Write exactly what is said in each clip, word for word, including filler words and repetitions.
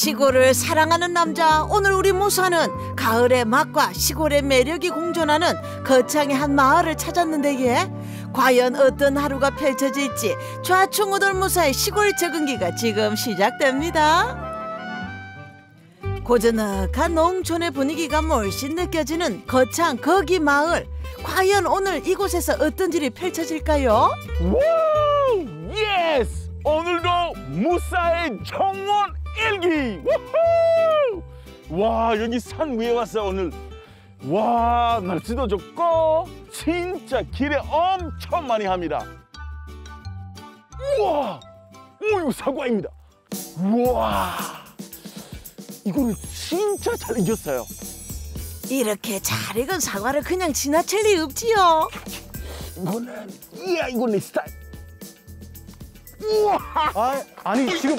시골을 사랑하는 남자, 오늘 우리 무사는 가을의 맛과 시골의 매력이 공존하는 거창의 한 마을을 찾았는데 예? 과연 어떤 하루가 펼쳐질지 좌충우돌 무사의 시골 적응기가 지금 시작됩니다. 고즈넉한 농촌의 분위기가 물씬 느껴지는 거창 거기 마을. 과연 오늘 이곳에서 어떤 일이 펼쳐질까요? 우! 예스! 오늘도 무사의 정원 일기! 우후! 와, 여기 산 위에 왔어요 오늘. 와, 날씨도 좋고 진짜 길에 엄청 많이 합니다. 우와! 오, 이거 사과입니다. 우와! 이거는 진짜 잘 익었어요. 이렇게 잘 익은 사과를 그냥 지나칠 리 없지요. 이거는, 이야, 이거 내 스타일. 우와! 아, 아니 지금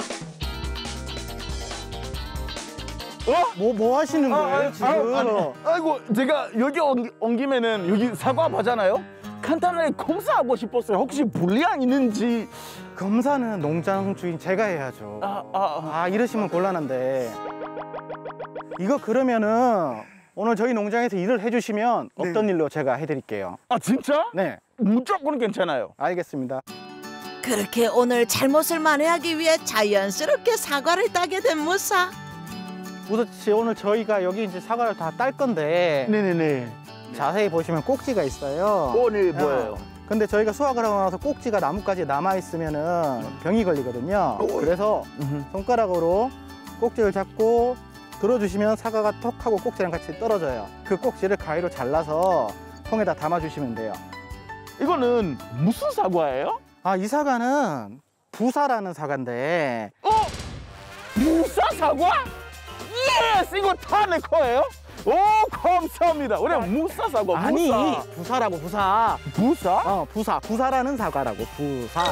어? 뭐, 뭐 하시는 거예요 아, 지금? 아, 아니, 아이고, 제가 여기 온, 온 김에는 여기 사과 봐잖아요. 간단하게 검사하고 싶었어요. 혹시 불량 있는지. 검사는 농장 주인 제가 해야죠. 아, 아, 아. 아, 이러시면 곤란한데. 이거 그러면은 오늘 저희 농장에서 일을 해주시면 네. 어떤 일로 제가 해드릴게요. 아, 진짜? 네, 무조건 괜찮아요. 알겠습니다. 그렇게 오늘 잘못을 만회하기 위해 자연스럽게 사과를 따게 된 무사. 우선 오늘 저희가 여기 이제 사과를 다 딸 건데 네네네. 자세히 보시면 꼭지가 있어요. 오, 네, 뭐예요? 근데 저희가 수확을 하고 나서 꼭지가 나뭇가지에 남아 있으면은 병이 걸리거든요. 오. 그래서 손가락으로 꼭지를 잡고 들어주시면 사과가 톡 하고 꼭지랑 같이 떨어져요. 그 꼭지를 가위로 잘라서 통에다 담아주시면 돼요. 이거는 무슨 사과예요? 아, 이 사과는 부사라는 사과인데. 어? 무사 사과? 예스! 이거 다 내 거예요? 오, 감사합니다. 우리 무사 사과, 아니, 무사. 부사라고 부사. 무사? 어, 부사. 부사라는 사과라고 부사.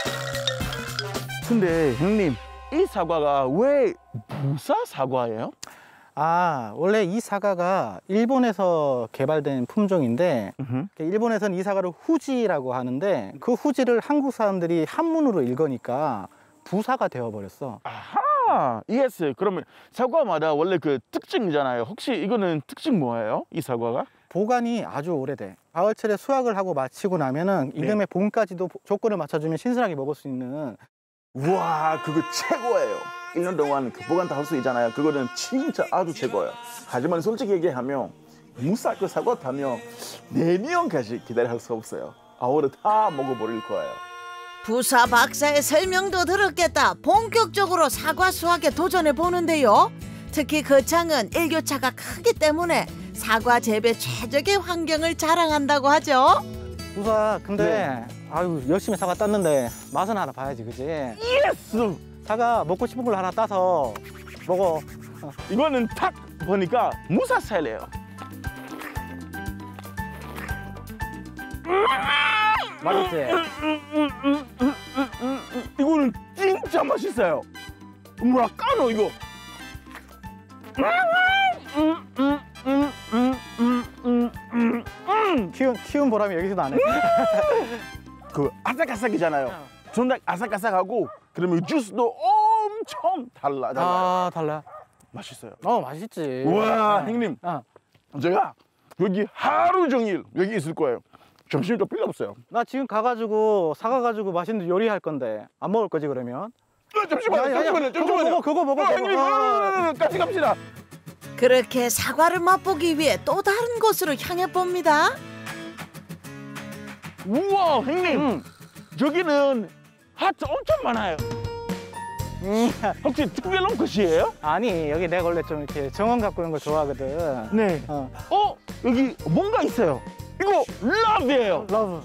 근데 형님, 이 사과가 왜 무사 사과예요? 아, 원래 이 사과가 일본에서 개발된 품종인데 일본에서는 이 사과를 후지라고 하는데 그 후지를 한국 사람들이 한문으로 읽으니까 부사가 되어버렸어. 아하, 예스. 그러면 사과마다 원래 그 특징이잖아요. 혹시 이거는 특징 뭐예요? 이 사과가? 보관이 아주 오래돼. 가을철에 수확을 하고 마치고 나면은 이듬해 봄까지도 조건을 맞춰주면 신선하게 먹을 수 있는. 우와, 그거 최고예요. 일 년 동안 그 보관 다 할 수 있잖아요. 그거는 진짜 아주 최고예요. 하지만 솔직히 얘기하면 무사 그 사과 타면 내년까지 기다릴 수 없어요. 아우를 다 먹어버릴 거예요. 부사 박사의 설명도 들었겠다. 본격적으로 사과 수확에 도전해 보는데요. 특히 거창은 일교차가 크기 때문에 사과 재배 최적의 환경을 자랑한다고 하죠. 부사, 근데 네. 아유, 열심히 사과 땄는데 맛은 하나 봐야지, 그지? 예스! 사과 먹고 싶은 걸 하나 따서 먹어. 어. 이거는 딱 보니까 무사 스타일이에요. 맛있지? 이거는 진짜 맛있어요. 뭐랄까노 이거. 키운, 키운 보람이 여기서 나네. 그 아삭아삭이잖아요. 전날 아삭아삭하고 그러면 주스도 엄청 달라. 달라요. 아, 달라. 맛있어요. 어, 맛있지. 우와, 어. 형님. 어. 제가 여기 하루 종일 여기 있을 거예요. 점심도 필요 없어요. 나 지금 가가지고 사과 가지고 맛있는 요리할 건데 안 먹을 거지 그러면? 어, 잠시만요, 아니, 아니, 잠시만요, 그거 잠시만요. 먹어, 그거 먹어, 아, 그거. 형님, 아. 아, 같이 갑시다. 그렇게 사과를 맛보기 위해 또 다른 곳으로 향해 봅니다. 우와, 형님. 음. 여기는 하트 엄청 많아요. 음. 혹시 특별한 곳이에요? 아니, 여기 내가 원래 좀 이렇게 정원 갖고 있는 걸 좋아하거든. 네. 어. 어, 여기 뭔가 있어요. 이거 러브예요. 러브.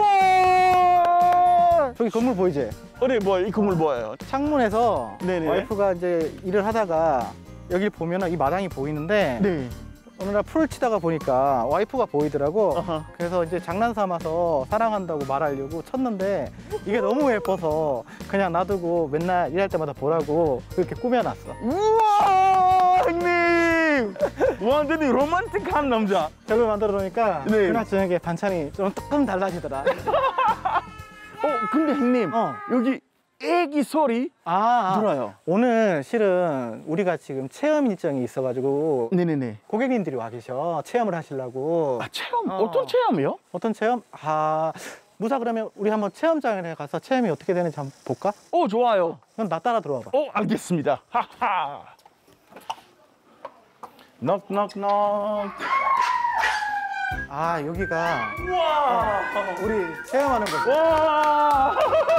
우와. 저기 건물 보이지? 어디 뭐 이 건물 뭐예요? 창문에서 네네. 와이프가 이제 일을 하다가 여기 보면은 이 마당이 보이는데 네. 어느 날 풀을 치다가 보니까 와이프가 보이더라고. 어허. 그래서 이제 장난 삼아서 사랑한다고 말하려고 쳤는데 이게 너무 예뻐서 그냥 놔두고 맨날 일할 때마다 보라고 그렇게 꾸며놨어. 우와, 형님. 완전히 로man틱한 남자. 저걸 만들어 놓으니까 네. 그날 저녁에 반찬이 좀 조금 달라지더라. 어, 근데 형님. 어. 여기 애기 소리 아, 들어요. 오늘 실은 우리가 지금 체험 일정이 있어가지고 네네네. 고객님들이 와 계셔. 체험을 하시려고. 아 체험 어. 어떤 체험이요? 어떤 체험? 아, 무사 그러면 우리 한번 체험장에 가서 체험이 어떻게 되는지 한번 볼까? 오 좋아요. 그럼 나 따라 들어와 봐. 오 알겠습니다. 하하. 넉넉넉. 아, 여기가 와. 우리 체험하는 곳. 와.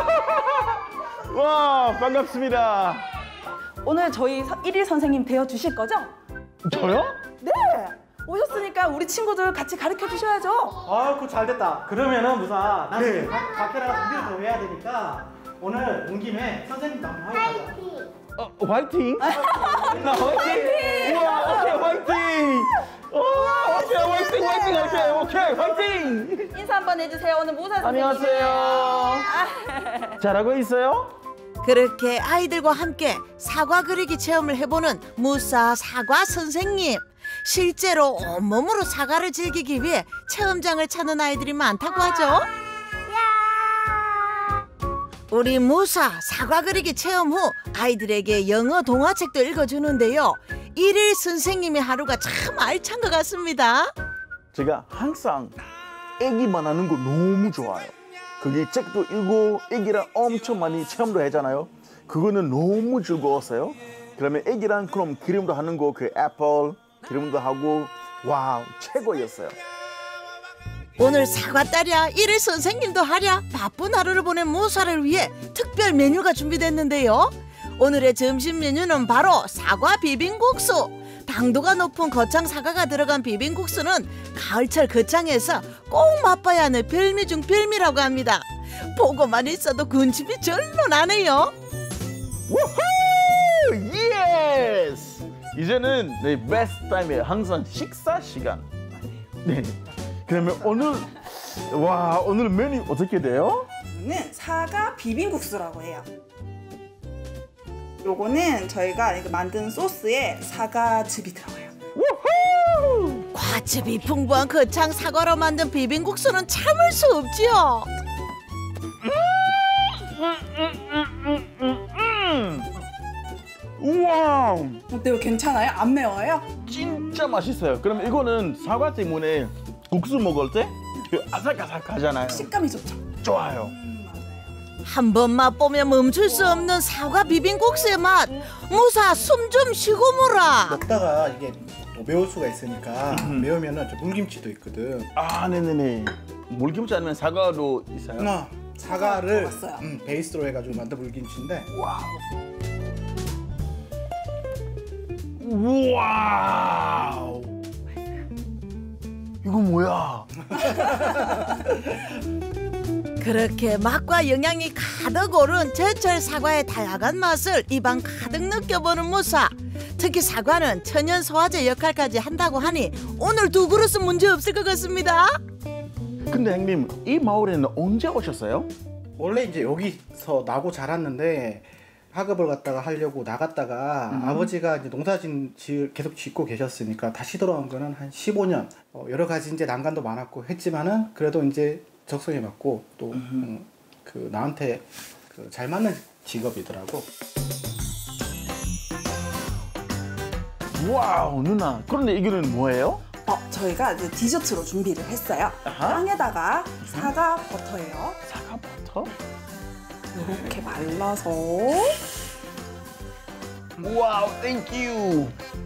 와 반갑습니다. 오늘 저희 일일 선생님 되어 주실 거죠? 저요? 네! 오셨으니까 우리 친구들 같이 가르쳐 주셔야죠. 아, 그거 잘 됐다. 그러면은 무사 나는 네. 밖에 나가서 준비를 더 해야 되니까 오늘 온 김에 선생님도 한번 하고 가자. 어, 화이팅! 나 화이팅! 우와, 오케이, 화이팅! 오, 오케이, 화이팅, 화이팅, 오케이, 오케이, 화이팅! 인사 한번 해주세요. 오늘 무사 선생님. 안녕하세요. 잘하고 있어요? 그렇게 아이들과 함께 사과 그리기 체험을 해보는 무사 사과 선생님. 실제로 온몸으로 사과를 즐기기 위해 체험장을 찾는 아이들이 많다고 하죠. 우리 무사 사과 그리기 체험 후 아이들에게 영어 동화책도 읽어주는데요. 일일 선생님의 하루가 참 알찬 것 같습니다. 제가 항상 애기만 하는 거 너무 좋아요. 거기 책도 읽고 애기랑 엄청 많이 체험도 하잖아요. 그거는 너무 즐거웠어요. 그러면 애기랑 그럼 그림도 하는 거 그 애플 그림도 하고 와우 최고였어요. 오늘 사과딸이야 일일 선생님도 하랴 바쁜 하루를 보낸 무사를 위해 특별 메뉴가 준비됐는데요. 오늘의 점심 메뉴는 바로 사과 비빔국수. 당도가 높은 거창 사과가 들어간 비빔국수는 가을철 거창에서 꼭 맛봐야 하는 별미 중 별미라고 합니다. 보고만 있어도 군침이 절로 나네요. 우후! 예스! 이제는 네, 베스트 타임에 항상 식사 시간. 네. 그러면 오늘 와 오늘 메뉴 어떻게 돼요? 는 사과 비빔국수라고 해요. 요거는 저희가 이거 만든 소스에 사과즙이 들어가요. 우후! 과즙이 풍부한 거창 사과로 만든 비빔국수는 참을 수 없지요. 우와 어때요? 괜찮아요? 안 매워요? 진짜 맛있어요. 그럼 이거는 사과 때문에 국수 먹을 때 그 아삭아삭하잖아요. 식감이 좋죠? 좋아요. 음, 맞아요. 한 번 맛보면 멈출 수 없는 사과 비빔국수의 맛. 무사 숨 좀 쉬고 물어. 먹다가 이게 또 매울 수가 있으니까 매우면은 저 물김치도 있거든. 아 네네네. 물김치 아니면 사과도 있어요? 나 사과를 들어갔어요. 음, 베이스로 해가지고 만든 물김치인데. 와우. 이거 뭐야? 그렇게 맛과 영양이 가득 오른 제철 사과의 다양한 맛을 입안 가득 느껴보는 무사. 특히 사과는 천연 소화제 역할까지 한다고 하니 오늘 두 그릇은 문제 없을 것 같습니다. 근데 형님 이 마을에는 언제 오셨어요? 원래 이제 여기서 나고 자랐는데 학업을 갖다가 하려고 나갔다가 음. 아버지가 이제 농사진 지 계속 짓고 계셨으니까 다시 돌아온 거는 한 십오 년. 어, 여러 가지 이제 난관도 많았고 했지만은 그래도 이제 적성에 맞고 또 음, 그 나한테 그 잘 맞는 직업이더라고. 와우 누나. 그런데 이거는 뭐예요? 어, 저희가 이제 디저트로 준비를 했어요. 아하. 빵에다가 사과 버터예요. 사과 버터? 이렇게 말라서 와우 땡큐.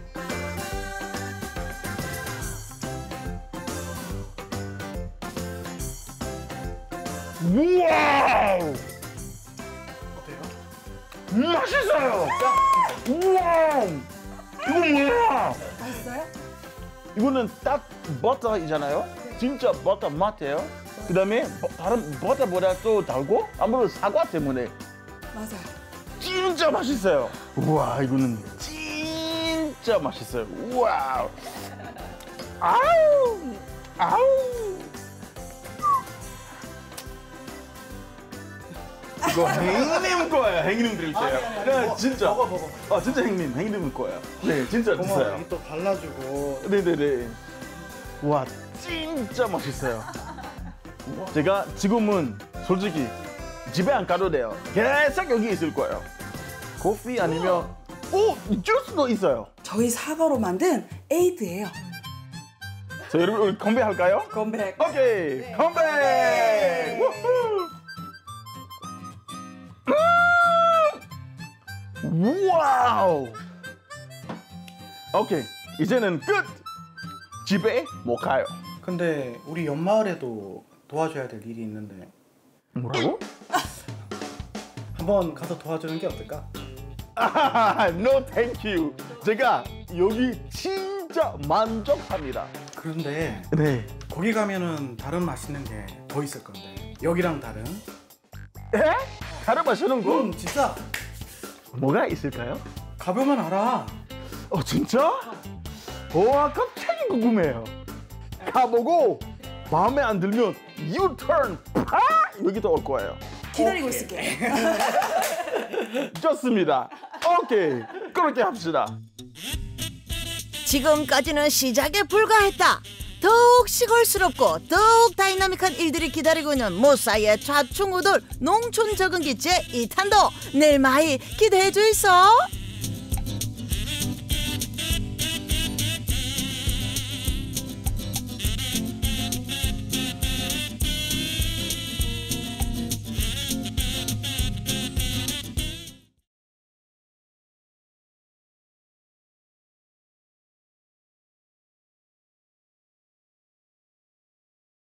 와우 어때요? 맛있어요. 우와 이거 뭐야? 맛있어요? 이거는 딱 버터이잖아요. 진짜 버터 맛이에요. 그다음에 버- 다른 버터보다 또 달고 아무래도 사과 때문에 맞아요. 진짜 맛있어요. 우와 이거는 진짜 맛있어요. 우와 아우 아우 이거 행님 거예요. 행님 드릴 때요. 아니, 아니, 아니, 네 먹어, 진짜. 먹어, 먹어. 아 진짜 행님 행님 거예요. 네 진짜 고마워. 드세요. 여기 또 발라주고. 네네네. 와 진짜 맛있어요. 제가 지금은 솔직히 집에 안 가도 돼요. 계속 여기 있을 거예요. 커피 아니면 오 주스도 있어요. 저희 사과로 만든 에이드예요. 자 여러분 우리 건배할까요? 건백. 오케이 건배. 우후. 음! 와우. 오케이 이제는 끝. 집에 못 가요. 근데 우리 옆마을에도 도와줘야 될 일이 있는데 뭐라고? 한번 가서 도와주는 게 어떨까? 아, no thank you. 제가 여기 진짜 만족합니다. 그런데 네. 거기 가면은 다른 맛있는 게 더 있을 건데 여기랑 다른? 에? 다른 마시는 거? 음 진짜 뭐가 있을까요? 가보면 알아. 어 진짜? 와 갑자기 궁금해요. 가보고 마음에 안 들면 U-turn 파 여기도 올 거예요. 기다리고 있을게. 좋습니다. 오케이 그렇게 합시다. 지금까지는 시작에 불과했다. 더욱 시골스럽고 더욱 다이나믹한 일들이 기다리고 있는 모사의 좌충우돌 농촌 적응기 제이 탄도 내일 많이 기대해 주이소.